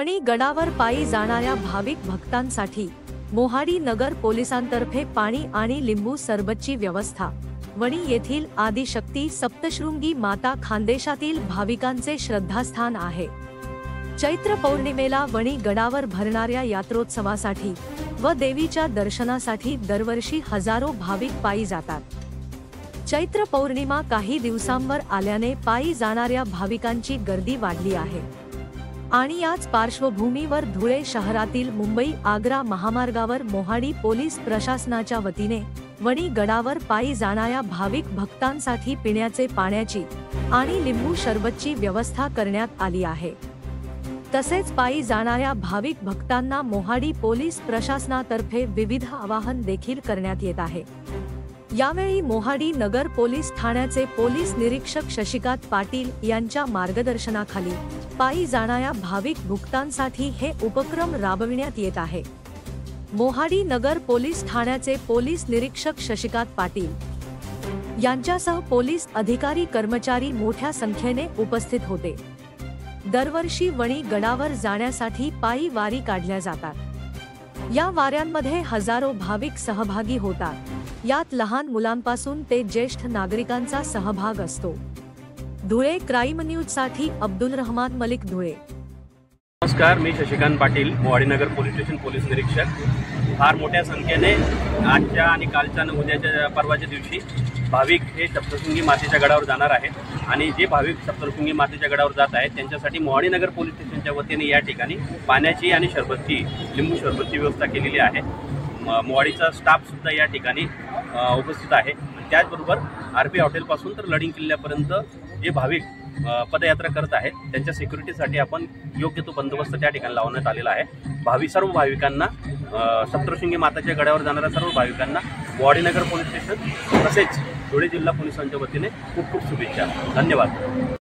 वणी गडावर पायी जाणाऱ्या भाविक भक्तांसाठी मोहाडी नगर पोलिसांतर्फे पाणी आणि लिंबू सरबतची व्यवस्था। वणी येथील आदिशक्ती सप्तशृंगी माता खानदेशातील भाविकांचे श्रद्धास्थान आहे। चैत्र पौर्णिमेला वणी गडावर भरणाऱ्या यात्रोत्सवासाठी व देवीच्या दर्शनासाठी दरवर्षी हजारो भाविक पायी जातात। चैत्र पौर्णिमा काही दिवसांवर आल्याने पायी जाणाऱ्या भाविकांची गर्दी वाढली आहे आणि याच पार्श्वभूमीवर धुळे शहरातील मुंबई आग्रा महामार्गावर मोहाडी पोलीस प्रशासनाच्या वतीने वणी गडावर पायी जाणाऱ्या भाविक भक्तांसाठी पिण्याचे पाण्याची आणि लिंबू सरबतची व्यवस्था करण्यात आली आहे। तसेच पायी जाणाऱ्या भाविक भक्तांना मोहाडी पोलीस प्रशासनातर्फे विविध आवाहन देखील करण्यात येत आहे। यावेळी मोहाडी नगर पोलीस ठाण्याचे पोलीस निरीक्षक शशिकांत पाटील यांच्या मार्गदर्शनाखाली पायी जाणाऱ्या भाविक भक्तांसाठी हे उपक्रम राबविण्यात येत आहे। मोहाडी नगर पोलीस ठाण्याचे पोलीस निरीक्षक शशिकांत पाटील यांच्यासह पोलीस अधिकारी कर्मचारी मोठ्या संख्येने उपस्थित होते। दरवर्षी वणी गडावर जाण्यासाठी पायी वारी काढल्या जातात। या वाऱ्यांमध्ये हजारो भाविक सहभागी होतात। यात लहान मुलांपासून ते ज्येष्ठ नागरिकांचा सहभाग असतो। धुळे क्राईम न्यूज साठी अब्दुल रहमान मलिक, धुळे। नमस्कार, मी Shashikant Patil, Mohadi Nagar police station police निरीक्षक। फार मोठ्या संख्येने आजच्या आणि कालच्या उद्याच्या परवाच्या दिवशी भाविक हे सप्तशृंगी मातेच्या गडावर जाणार आहेत आणि जे भाविक सप्तशृंगी मातेच्या गडावर जात आहेत त्यांच्यासाठी मोहाडी नगर पोलीस स्टेशनच्या वतीने या ठिकाणी पाण्याची आणि सरबतची, लिंबू सरबतची व्यवस्था केलेली आहे। मोहाडीचा स्टाफ सुद्धा या ठिकाणी उपस्थित आहे। त्याचबरोबर आरपी हॉटेलपासून तर लडिंग किल्ल्यापर्यंत जे भाविक पदयात्रा करत आहेत त्यांच्या सिक्युरिटीसाठी आपण योग्य तो बंदोबस्त त्या ठिकाणी लावण्यात आलेला आहे। सर्व भाविकांना, सप्तशृंगी माताच्या गडावर जाणाऱ्या सर्व भाविकांना मोहाडी नगर पोलीस स्टेशन तसेच धुळे जिल्हा पोलिसांच्या वतीने खूप खूप शुभेच्छा। धन्यवाद।